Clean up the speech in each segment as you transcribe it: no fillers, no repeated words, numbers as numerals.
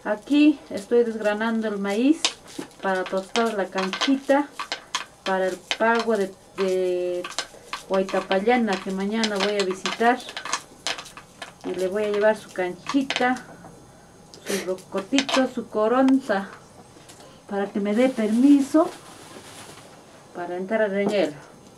Aquí estoy desgranando el maíz para tostar la canchita para el pago de Huaytapallana, que mañana voy a visitar, y le voy a llevar su canchita, su rocotito, su coronta, para que me dé permiso para entrar a reñero.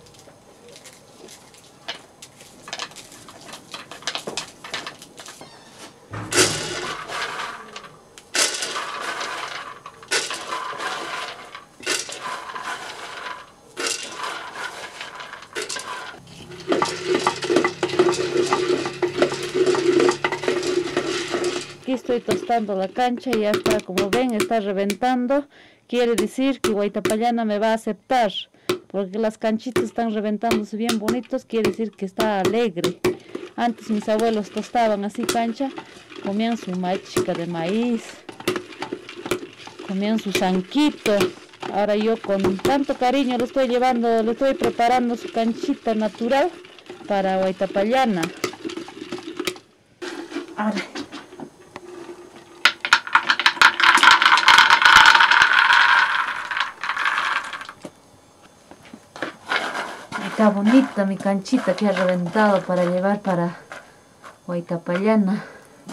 Aquí estoy tostando la cancha y ya está, como ven, está reventando. Quiere decir que Huaytapallana me va a aceptar, porque las canchitas están reventándose bien bonitos, quiere decir que está alegre. Antes mis abuelos tostaban así cancha, comían su machica de maíz, comían su zanquito. Ahora yo con tanto cariño le estoy llevando, le estoy preparando su canchita natural para Huaytapallana. Ahora, está bonita mi canchita que ha reventado para llevar para Huaytapallana.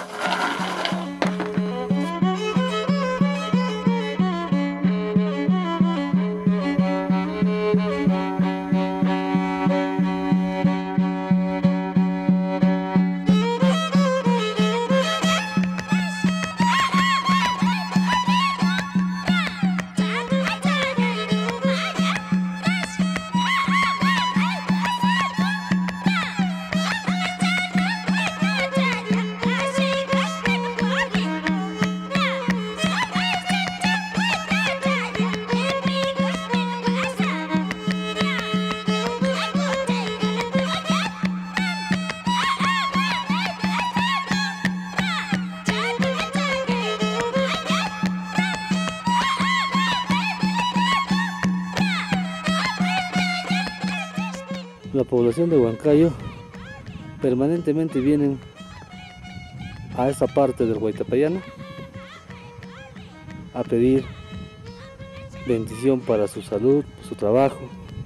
La población de Huancayo permanentemente vienen a esta parte del Huaytapallana a pedir bendición para su salud, su trabajo,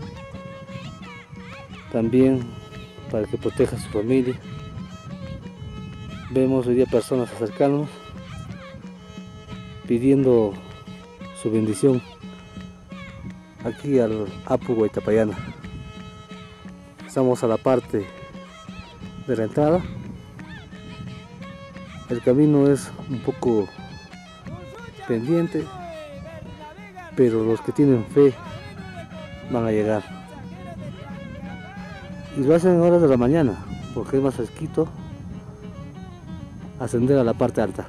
también para que proteja a su familia. Vemos hoy día personas acercarnos pidiendo su bendición aquí al Apus Huaytapallana. Estamos a la parte de la entrada. El camino es un poco pendiente, pero los que tienen fe van a llegar. Y lo hacen en horas de la mañana, porque es más fresquito ascender a la parte alta.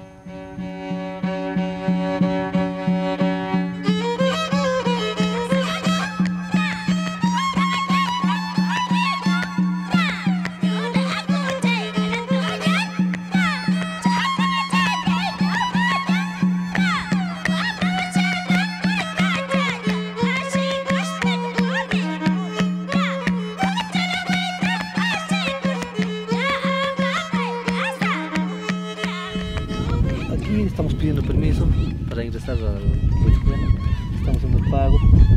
Estamos pidiendo permiso para ingresar al Huaytapallana, estamos haciendo el pago.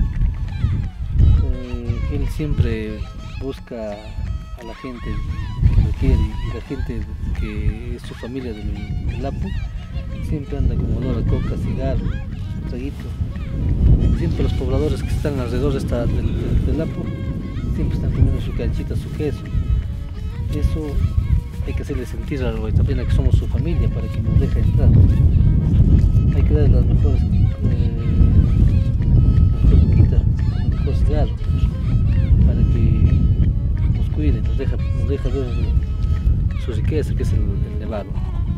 Él siempre busca a la gente que lo quiere, y la gente que es su familia del Apus siempre anda con olor a coca, cigarro, traguito. Siempre los pobladores que están alrededor del Apus siempre están comiendo su canchita, su queso. Eso hay que hacerle sentir al Huaytapallana que somos su familia para que nos deje entrar. Hay que darle las mejores el mejor cigarro para que nos cuide, nos deja ver su riqueza, que es el nevado.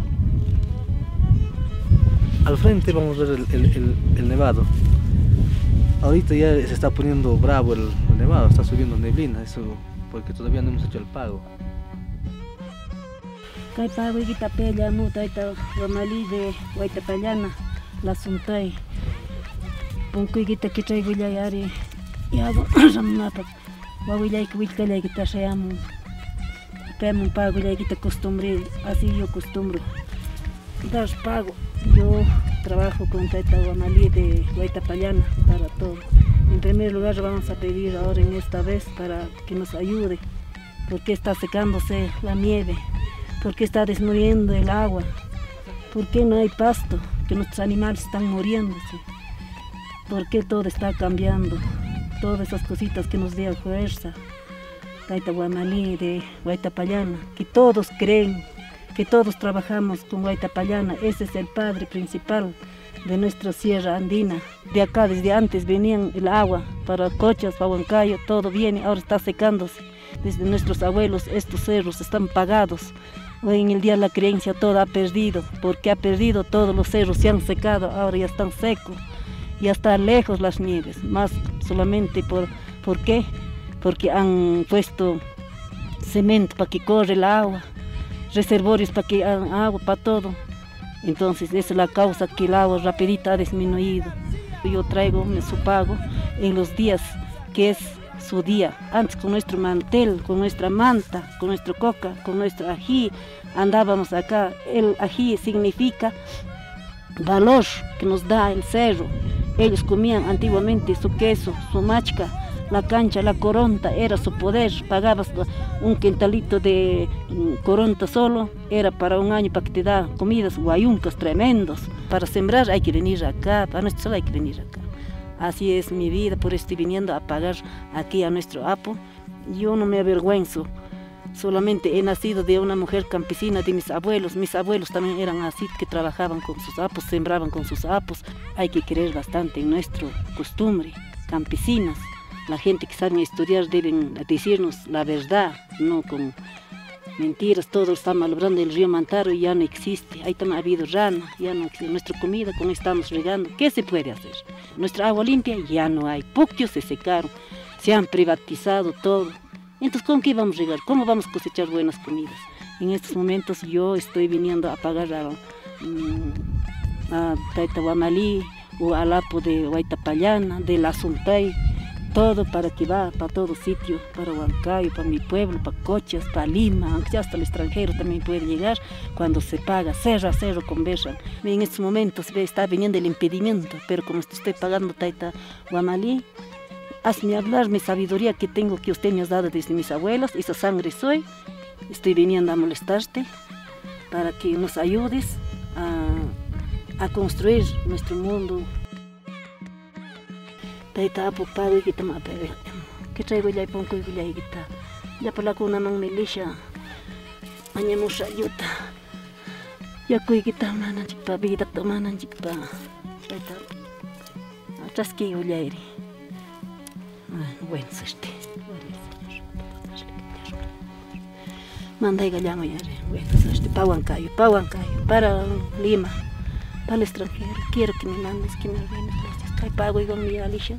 Al frente vamos a ver el nevado. Ahorita ya se está poniendo bravo el nevado, está subiendo neblina, eso porque todavía no hemos hecho el pago. Kay pago Huaytapallana mutaita Ramalí de Huaytapallana la suntay punkuygita kichaygullay ari yago ramnapa wawillayki willkallaykita shayamun kaymun pagullaykita costumbre, así yo costumbro dar pago. Yo trabajo con Taita Guamalí de Huaytapallana para todo. En primer lugar vamos a pedir ahora en esta vez para que nos ayude, porque está secándose la nieve, porque está desmuriendo el agua, porque no hay pasto, que nuestros animales están muriéndose, porque todo está cambiando, todas esas cositas que nos dieron fuerza. Taita Guamalí de Huaytapallana, que todos creen, que todos trabajamos con Huaytapallana, ese es el padre principal de nuestra sierra andina. De acá desde antes venían el agua para Chochas, para Huancayo, todo viene, ahora está secándose. Desde nuestros abuelos estos cerros están pagados. Hoy en el día la creencia toda ha perdido, porque ha perdido todos los cerros, se han secado, ahora ya están secos. Ya están lejos las nieves, más solamente ¿por qué? Porque han puesto cemento para que corre el agua, reservorios para que hagan agua, para todo. Entonces esa es la causa que el agua rapidita ha disminuido. Yo traigo su pago en los días que es su día. Antes con nuestro mantel, con nuestra manta, con nuestro coca, con nuestro ají, andábamos acá. El ají significa valor que nos da el cerro. Ellos comían antiguamente su queso, su machca, la cancha, la coronta, era su poder. Pagabas un quintalito de coronta solo, era para un año para que te da comidas guayuncas tremendos. Para sembrar hay que venir acá, para nuestro sol hay que venir acá. Así es mi vida, por eso estoy viniendo a pagar aquí a nuestro Apu. Yo no me avergüenzo, solamente he nacido de una mujer campesina de mis abuelos también eran así, que trabajaban con sus apus, sembraban con sus apus. Hay que creer bastante en nuestra costumbre, campesinas. La gente que sabe estudiar deben decirnos la verdad, no con mentiras. Todos están malogrando el río Mantaro y ya no existe. Ahí también ha habido rana, ya no existe. Nuestra comida, con estamos regando. ¿Qué se puede hacer? Nuestra agua limpia ya no hay. Puquios se secaron, se han privatizado todo. Entonces, ¿con qué vamos a regar? ¿Cómo vamos a cosechar buenas comidas? En estos momentos yo estoy viniendo a pagar a Taita Guamalí o al Apu de Huaytapallana, de la Suntay, todo para que va para todo sitio, para Huancayo, para mi pueblo, para Chochas, para Lima, aunque ya hasta el extranjero también puede llegar cuando se paga, cerro a cerro conversan. En estos momentos está viniendo el impedimento, pero como estoy pagando Taita Guamalí, hazme hablar mi sabiduría que tengo, que usted me ha dado desde mis abuelos, esa sangre soy. Estoy viniendo a molestarte para que nos ayudes a construir nuestro mundo. Taita Apu pago y kita mapere. Que traigo ya y pongo y ya y kita. Ya por la cuna man milisha. Mañamos ayuda. Ya cuy kita manan chikpa vida to manan chikpa. Taita atrás que yo ya iri. Bueno, este. Manda y gallamo ya. Bueno, este pa Huancayo, para Lima, para el extranjero. Quiero que me mandes, que me ordenes. Hay pago y con mi Alicia.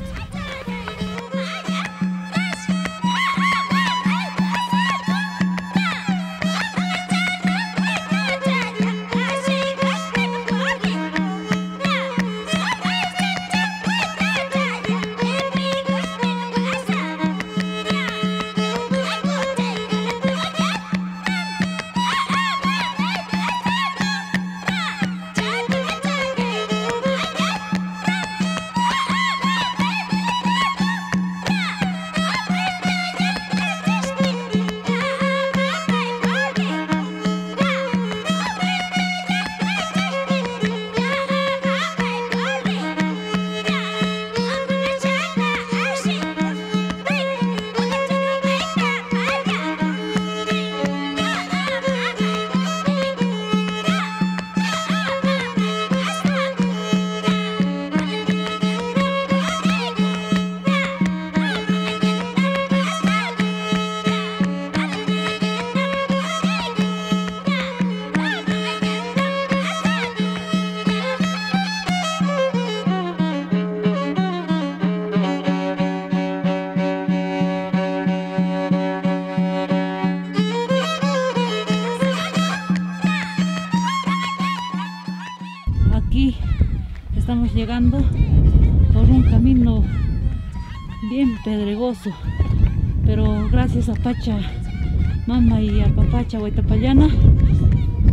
Aquí estamos llegando por un camino bien pedregoso, pero gracias a Pacha Mama y a Papacha Huaytapallana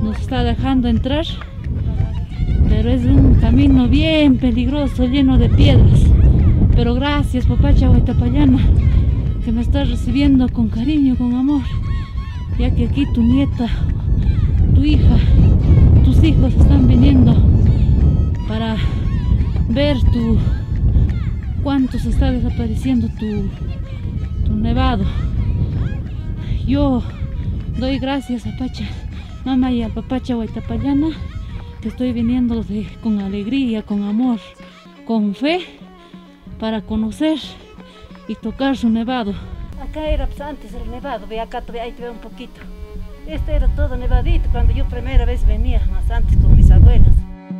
nos está dejando entrar, pero es un camino bien peligroso, lleno de piedras. Pero gracias, papacha Huaytapallana, que me estás recibiendo con cariño, con amor, ya que aquí tu nieta, tu hija, tus hijos están viniendo para ver cuánto se está desapareciendo tu nevado. Yo doy gracias a Pacha, mamá y al papacha Huaytapallana, que estoy viniendo con alegría, con amor, con fe, para conocer y tocar su nevado. Acá era pues, antes el nevado, ve acá todavía ahí te veo un poquito. Este era todo nevadito cuando yo primera vez venía, más antes con mis abuelas.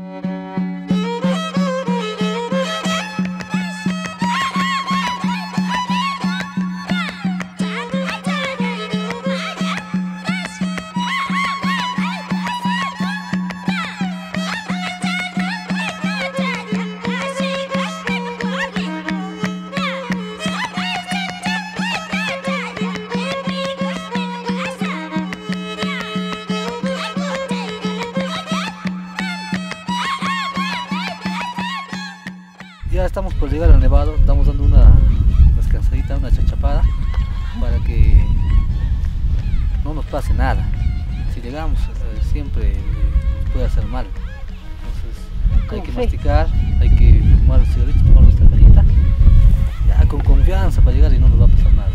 Ya estamos por llegar al nevado, estamos dando una descansadita, una chachapada, para que no nos pase nada. Si llegamos siempre nos puede hacer mal. Entonces hay que masticar, hay que fumar los cigarritos, tomar nuestra galleta, ya con confianza para llegar y no nos va a pasar nada.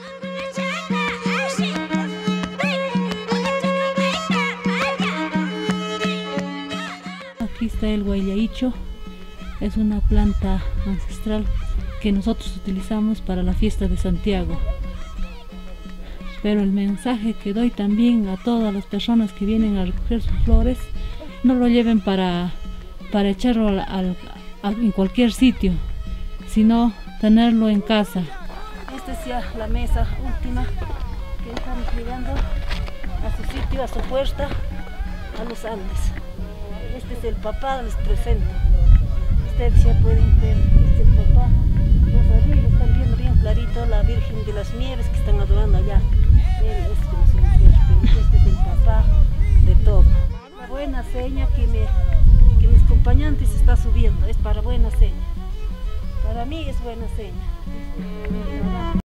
Aquí está el guayaicho. Es una planta ancestral que nosotros utilizamos para la fiesta de Santiago. Pero el mensaje que doy también a todas las personas que vienen a recoger sus flores, no lo lleven para echarlo en cualquier sitio, sino tenerlo en casa. Esta es ya la mesa última que estamos llegando a su sitio, a su puerta, a los Andes. Este es el papá, les presento. Ustedes ya pueden ver, este es el papá. Los arriba están viendo bien clarito la Virgen de las Nieves que están adorando allá. Él es como su mujer, pero este es el papá de todo. Una buena seña que mis acompañantes está subiendo, es para buena seña. Para mí es buena seña.